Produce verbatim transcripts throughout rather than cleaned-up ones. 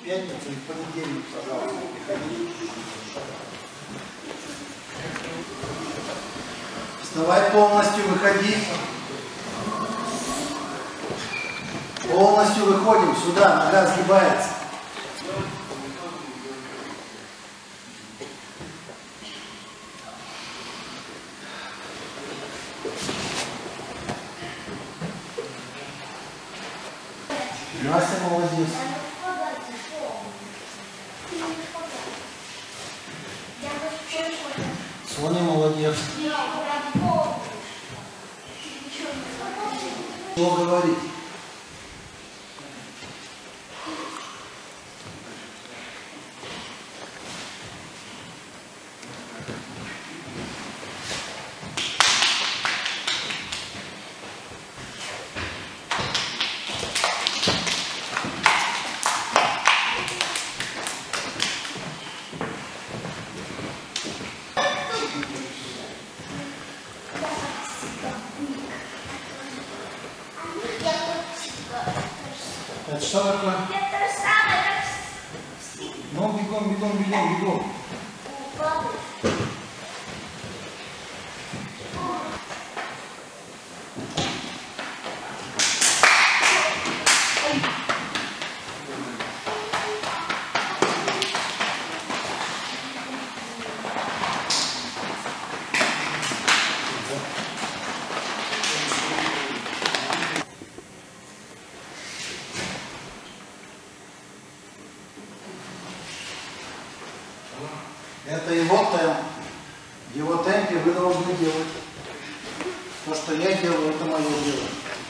В пятницу и в понедельник, пожалуйста, приходи. Вставай полностью, выходи. Полностью выходим сюда, нога сгибается. Настя молодец. Соня молодец. Что говорить? Это что такое? Это самое, как... Ну, бегом, бегом, бегом, бегом. Это его темп. В его темпе вы должны делать. То, что я делаю, это мое дело.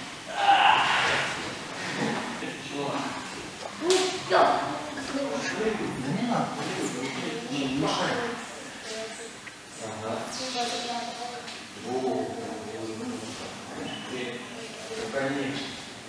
Да не надо. Не мешай. Конечно.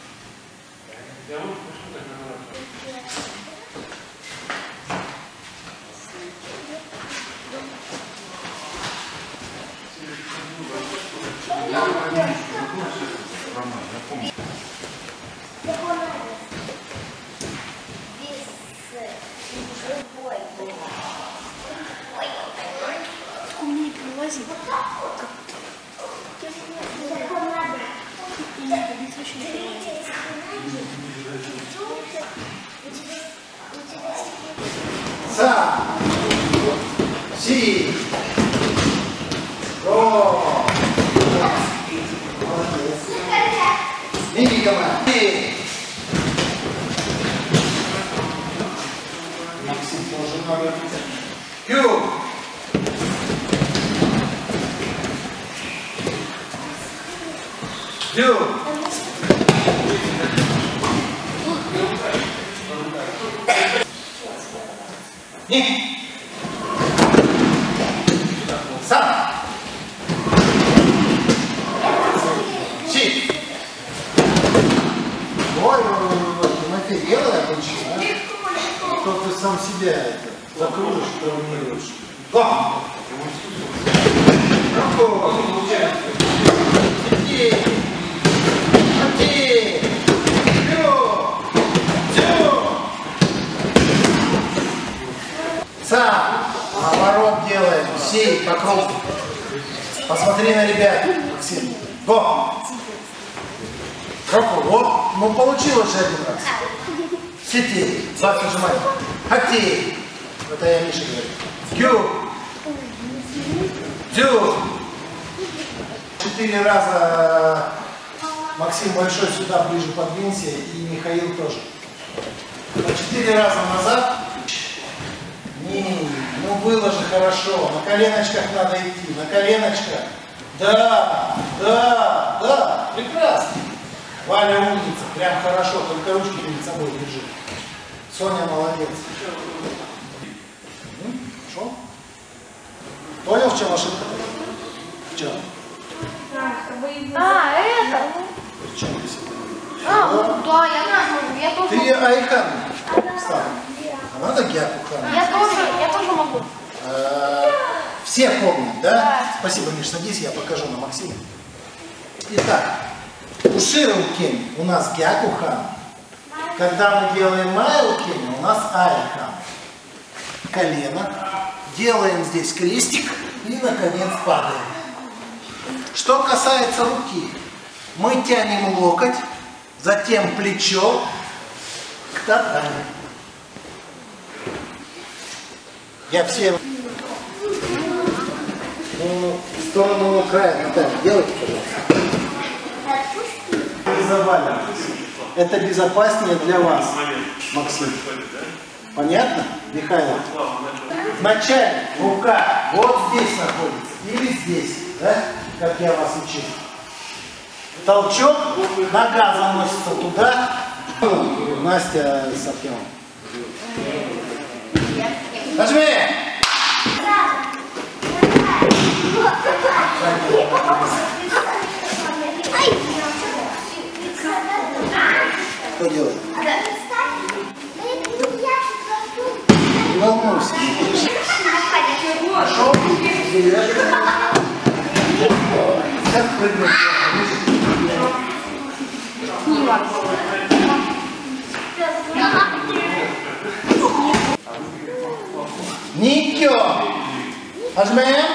Сам. Си. О. Молодец. Сними команду. Максим тоже надо. Кю. Кю. Не. Сам. Си. Ой, ой, ой, Тимофей, делай обычно, а? А то ты сам себя это закроешь, травмируешь. Го! Руку! Иди! Иди! Сам. Поворот делаем. Сей по кругу. Посмотри на ребят. Максим. Го. Руку. Вот. Ну получилось же один раз. Сети. Зад нажимай. Хати. Это я Миша говорю. Кю. Дю. Четыре раза Максим большой сюда ближе подвинься. И Михаил тоже. На четыре раза назад. Не, ну было же хорошо. На коленочках надо идти. На коленочках. Да, да, да. Прекрасно. Валя умница. Прям хорошо. Только ручки перед собой держи. Соня молодец. Хорошо? Понял, в чем ошибка? В чем? А, это? В чем ты сегодня? А, ну, да, я тоже. Я тоже. Ты Айхан стал. А надо Гякухан. Я тоже, я тоже могу. Все помнят, да? Да. Спасибо, Миш, садись, я покажу на Максима. Итак, у Ширукен у нас Гякухан, Когда мы делаем майокини, у нас айкам. Колено. Делаем здесь крестик и, наконец, падаем. Что касается руки, мы тянем локоть, затем плечо к татами. Я всем... Ну, в сторону края, Наталья, делайте, пожалуйста. Не заваливайтесь. Это безопаснее для вас, Максим. Понятно, Михаил? Вначале рука вот здесь находится или здесь, да? Как я вас учил. Толчок, нога заносится туда. Настя с Артемом. Нажми! Что делать? Не волнуйся. Пошел. Сейчас прыгнем. Никё. Нажмем.